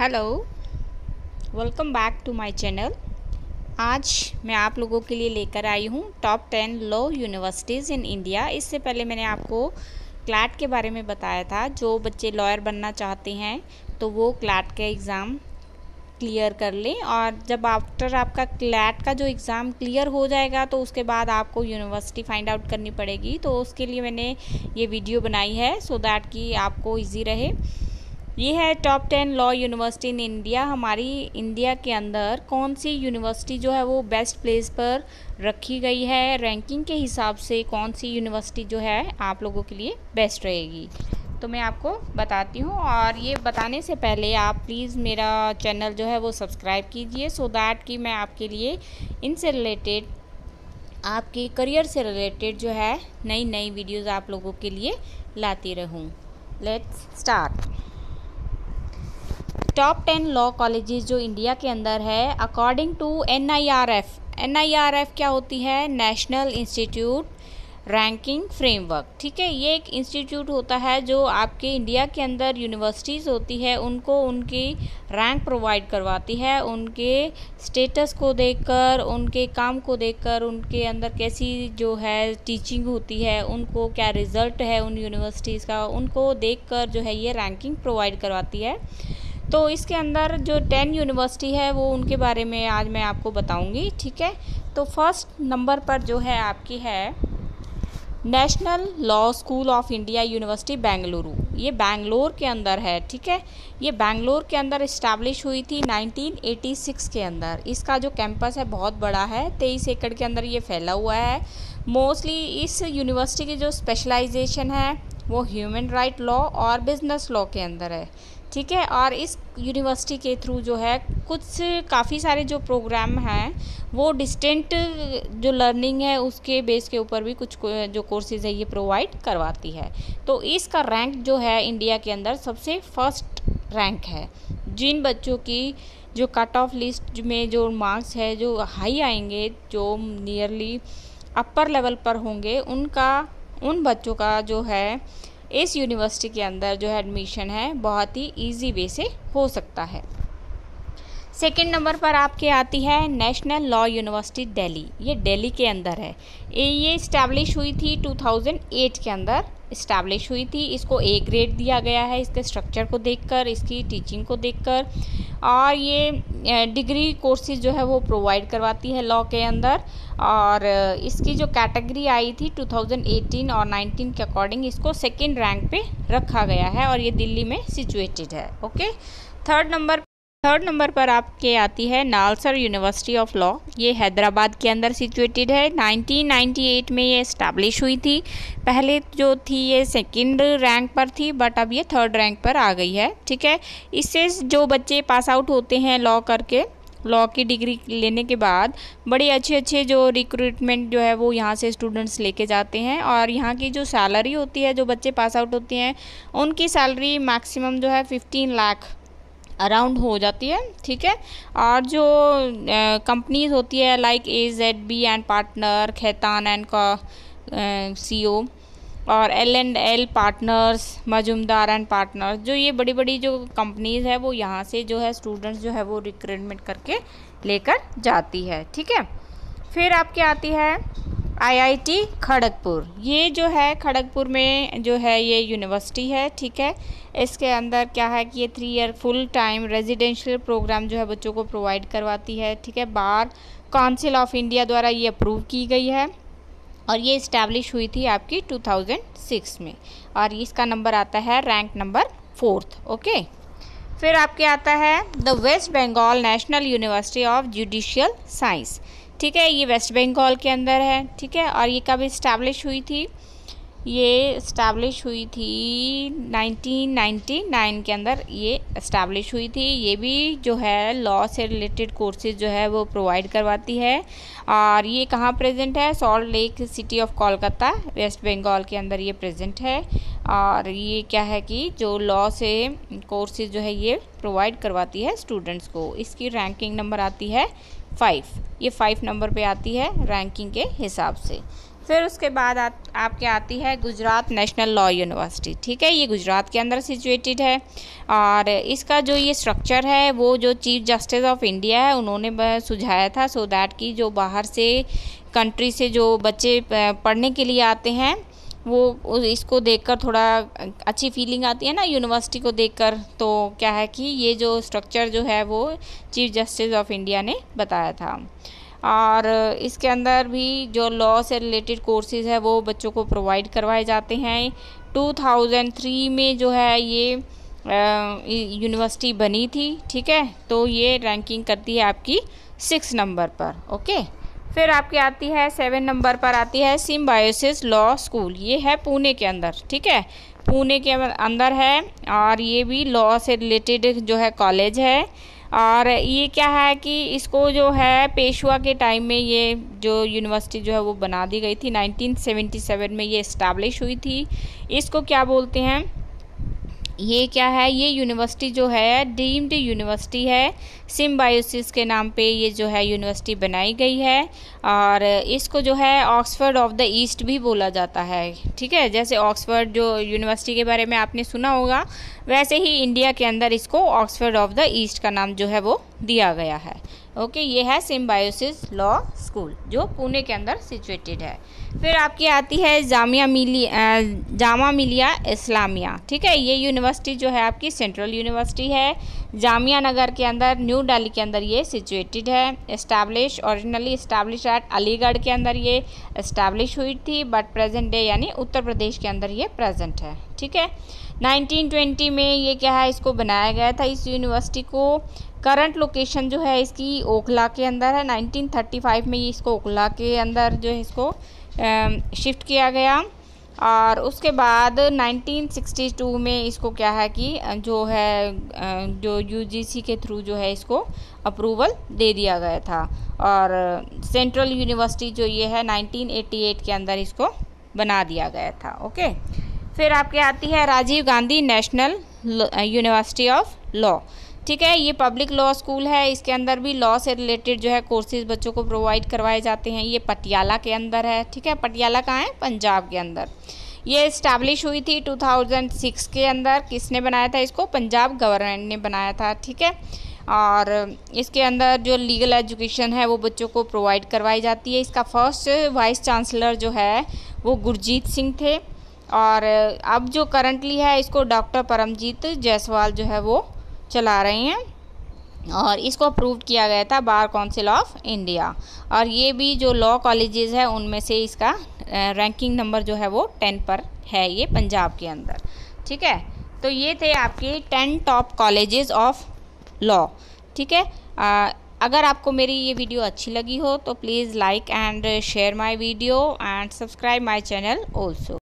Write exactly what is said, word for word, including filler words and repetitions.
Hello, welcome back to my channel. आज मैं आप लोगों के लिए लेकर आई हूँ top ten law universities in India. इससे पहले मैंने आपको क्लैट के बारे में बताया था। जो बच्चे लॉयर बनना चाहते हैं तो वो क्लैट का एग्ज़ाम क्लियर कर लें, और जब आफ्टर आपका क्लैट का जो एग्ज़ाम क्लियर हो जाएगा तो उसके बाद आपको यूनिवर्सिटी फाइंड आउट करनी पड़ेगी। तो उसके लिए मैंने ये वीडियो बनाई है सो दैट कि आपको इजी रहे। ये है top ten law university in India. हमारी इंडिया के अंदर कौन सी यूनिवर्सिटी जो है वो बेस्ट प्लेस पर रखी गई है, रैंकिंग के हिसाब से कौन सी यूनिवर्सिटी जो है आप लोगों के लिए बेस्ट रहेगी, तो मैं आपको बताती हूँ। और ये बताने से पहले आप प्लीज़ मेरा चैनल जो है वो सब्सक्राइब कीजिए सो दैट कि मैं आपके लिए इनसे रिलेटेड, आपके करियर से रिलेटेड जो है नई नई वीडियोज़ आप लोगों के लिए लाती रहूँ। Let's start. Top ten law colleges जो इंडिया के अंदर है according to N I R F. N I R F क्या होती है? National institute ranking framework. ठीक है, ये एक इंस्टीट्यूट होता है जो आपके इंडिया के अंदर यूनिवर्सिटीज़ होती है उनको उनकी रैंक प्रोवाइड करवाती है, उनके स्टेटस को देखकर, उनके काम को देखकर, उनके अंदर कैसी जो है टीचिंग होती है, उनको क्या रिज़ल्ट है उन यूनिवर्सिटीज़ का, उनको देखकर जो है ये रैंकिंग प्रोवाइड करवाती है। तो इसके अंदर जो टेन यूनिवर्सिटी है वो उनके बारे में आज मैं आपको बताऊंगी। ठीक है, तो फर्स्ट नंबर पर जो है आपकी है national law school of India university Bengaluru. ये बेंगलोर के अंदर है। ठीक है, ये बेंगलोर के अंदर इस्टेब्लिश हुई थी नाइनटीन एटी सिक्स के अंदर। इसका जो कैंपस है बहुत बड़ा है, तेईस एकड़ के अंदर ये फैला हुआ है। मोस्टली इस यूनिवर्सिटी की जो स्पेशलाइजेशन है वो ह्यूमन राइट लॉ और बिजनेस लॉ के अंदर है। ठीक है, और इस यूनिवर्सिटी के थ्रू जो है कुछ काफ़ी सारे जो प्रोग्राम हैं वो डिस्टेंट जो लर्निंग है उसके बेस के ऊपर भी कुछ जो कोर्सेज है ये प्रोवाइड करवाती है। तो इसका रैंक जो है इंडिया के अंदर सबसे फर्स्ट रैंक है। जिन बच्चों की जो कट ऑफ लिस्ट में जो मार्क्स है जो हाई आएंगे, जो नियरली अपर लेवल पर होंगे, उनका उन बच्चों का जो है इस यूनिवर्सिटी के अंदर जो है एडमिशन है बहुत ही इजी वे से हो सकता है। सेकंड नंबर पर आपके आती है नेशनल लॉ यूनिवर्सिटी दिल्ली। ये दिल्ली के अंदर है। ये इस्टेब्लिश हुई थी टू थाउजेंड एट के अंदर इस्टेब्लिश हुई थी। इसको ए ग्रेड दिया गया है इसके स्ट्रक्चर को देखकर, इसकी टीचिंग को देखकर, और ये डिग्री कोर्सेज जो है वो प्रोवाइड करवाती है लॉ के अंदर। और इसकी जो कैटेगरी आई थी टू थाउजेंड एटीन और नाइनटीन के अकॉर्डिंग इसको सेकंड रैंक पे रखा गया है और ये दिल्ली में सिचुएटेड है। Okay, third number third number पर आपके आती है नालसर यूनिवर्सिटी ऑफ लॉ। ये हैदराबाद के अंदर सिचुएटेड है। नाइनटीन नाइंटी एट में ये इस्टेब्लिश हुई थी। पहले जो थी ये सेकंड रैंक पर थी बट अब ये थर्ड रैंक पर आ गई है। ठीक है, इससे जो बच्चे पास आउट होते हैं लॉ करके, लॉ की डिग्री लेने के बाद बड़े अच्छे अच्छे जो रिक्रूटमेंट जो है वो यहाँ से स्टूडेंट्स लेके जाते हैं, और यहाँ की जो सैलरी होती है जो बच्चे पास आउट होते हैं उनकी सैलरी मैक्सिमम जो है फिफ्टीन लाख अराउंड हो जाती है। ठीक है, और जो कंपनीज होती है like A Z B and partner, Khaitan and co C O और L and L partners, Majumdar and partners, जो ये बड़ी बड़ी जो कंपनीज है वो यहाँ से जो है स्टूडेंट्स जो है वो रिक्रूटमेंट करके लेकर जाती है। ठीक है, फिर आपके आती है आई आई टी खड़गपुर। ये जो है खड़गपुर में जो है ये यूनिवर्सिटी है। ठीक है, इसके अंदर क्या है कि ये three year full time residential program जो है बच्चों को प्रोवाइड करवाती है। ठीक है, बार काउंसिल ऑफ इंडिया द्वारा ये अप्रूव की गई है और ये इस्टेब्लिश हुई थी आपकी टू थाउजेंड सिक्स में, और इसका नंबर आता है रैंक नंबर फोर्थ। ओके, फिर आपके आता है the West Bengal national university of judicial science. ठीक है, ये वेस्ट बंगाल के अंदर है। ठीक है, और ये कब इस्टेब्लिश हुई थी? ये इस्टेब्लिश हुई थी नाइनटीन नाइंटी नाइन के अंदर ये इस्टेब्लिश हुई थी। ये भी जो है लॉ से रिलेटेड कोर्सेज जो है वो प्रोवाइड करवाती है, और ये कहाँ प्रेजेंट है? Salt lake city of Kolkata, West Bengal के अंदर ये प्रेजेंट है। और ये क्या है कि जो लॉ से कोर्सेज जो है ये प्रोवाइड करवाती है स्टूडेंट्स को। इसकी रैंकिंग नंबर आती है फाइव। ये फाइव नंबर पे आती है रैंकिंग के हिसाब से। फिर उसके बाद आ, आपके आती है गुजरात नेशनल लॉ यूनिवर्सिटी। ठीक है, ये गुजरात के अंदर सिचुएटेड है और इसका जो ये स्ट्रक्चर है वो जो चीफ जस्टिस ऑफ इंडिया है उन्होंने सुझाया था, सो दैट कि जो बाहर से कंट्री से जो बच्चे पढ़ने के लिए आते हैं वो इसको देखकर थोड़ा अच्छी फीलिंग आती है ना यूनिवर्सिटी को देखकर। तो क्या है कि ये जो स्ट्रक्चर जो है वो चीफ जस्टिस ऑफ इंडिया ने बताया था। और इसके अंदर भी जो लॉ से रिलेटेड कोर्सेज़ है वो बच्चों को प्रोवाइड करवाए जाते हैं। टू थाउजेंड थ्री में जो है ये यूनिवर्सिटी बनी थी। ठीक है, तो ये रैंकिंग करती है आपकी सिक्स नंबर पर। ओके, फिर आपकी आती है सेवन नंबर पर आती है सिम्बायोसिस लॉ स्कूल। ये है पुणे के अंदर। ठीक है, पुणे के अंदर है और ये भी लॉ से रिलेटेड जो है कॉलेज है। और ये क्या है कि इसको जो है पेशवा के टाइम में ये जो यूनिवर्सिटी जो है वो बना दी गई थी। नाइनटीन सेवेंटी सेवन में ये इस्टेब्लिश हुई थी। इसको क्या बोलते हैं, ये क्या है, ये यूनिवर्सिटी जो है डीम्ड यूनिवर्सिटी है। सिम्बायोसिस के नाम पे ये जो है यूनिवर्सिटी बनाई गई है और इसको जो है ऑक्सफोर्ड ऑफ द ईस्ट भी बोला जाता है। ठीक है, जैसे ऑक्सफोर्ड जो यूनिवर्सिटी के बारे में आपने सुना होगा वैसे ही इंडिया के अंदर इसको ऑक्सफोर्ड ऑफ द ईस्ट का नाम जो है वो दिया गया है। ओके, ये है सिम्बायोसिस लॉ स्कूल जो पुणे के अंदर सिचुएटेड है। फिर आपकी आती है जामिया मिलिया जामा मिलिया इस्लामिया। ठीक है, ये यूनिवर्सिटी जो है आपकी सेंट्रल यूनिवर्सिटी है, जामिया नगर के अंदर न्यू दिल्ली के अंदर ये सिचुएटेड है। Establish originally establish at Aligarh के अंदर ये इस्टेब्लिश हुई थी, बट प्रेजेंट डे यानी उत्तर प्रदेश के अंदर ये प्रेजेंट है। ठीक है, नाइनटीन ट्वेंटी में ये क्या है, इसको बनाया गया था इस यूनिवर्सिटी को। करंट लोकेशन जो है इसकी ओखला के अंदर है। नाइनटीन थर्टी फाइव में ये इसको ओखला के अंदर जो है इसको शिफ्ट किया गया और उसके बाद नाइनटीन सिक्सटी टू में इसको क्या है कि जो है जो यूजीसी के थ्रू जो है इसको अप्रूवल दे दिया गया था। और सेंट्रल यूनिवर्सिटी जो ये है नाइनटीन एटी एट के अंदर इसको बना दिया गया था। ओके, फिर आपके आती है Rajiv Gandhi national university of law. ठीक है, ये पब्लिक लॉ स्कूल है। इसके अंदर भी लॉ से रिलेटेड जो है कोर्सेज बच्चों को प्रोवाइड करवाए जाते हैं। ये पटियाला के अंदर है। ठीक है, पटियाला कहाँ है, पंजाब के अंदर। ये इस्टेब्लिश हुई थी टू थाउजेंड सिक्स के अंदर। किसने बनाया था इसको, पंजाब गवर्नमेंट ने बनाया था। ठीक है, और इसके अंदर जो लीगल एजुकेशन है वो बच्चों को प्रोवाइड करवाई जाती है। इसका फर्स्ट वाइस चांसलर जो है वो गुरजीत सिंह थे और अब जो करंटली है इसको डॉक्टर परमजीत जायसवाल जो है वो चला रहे हैं और इसको अप्रूव किया गया था बार काउंसिल ऑफ इंडिया। और ये भी जो लॉ कॉलेजेस है उनमें से इसका रैंकिंग नंबर जो है वो टेन पर है, ये पंजाब के अंदर। ठीक है, तो ये थे आपके ten top colleges of law. ठीक है, आ, अगर आपको मेरी ये वीडियो अच्छी लगी हो तो please like and share my video and subscribe my channel also.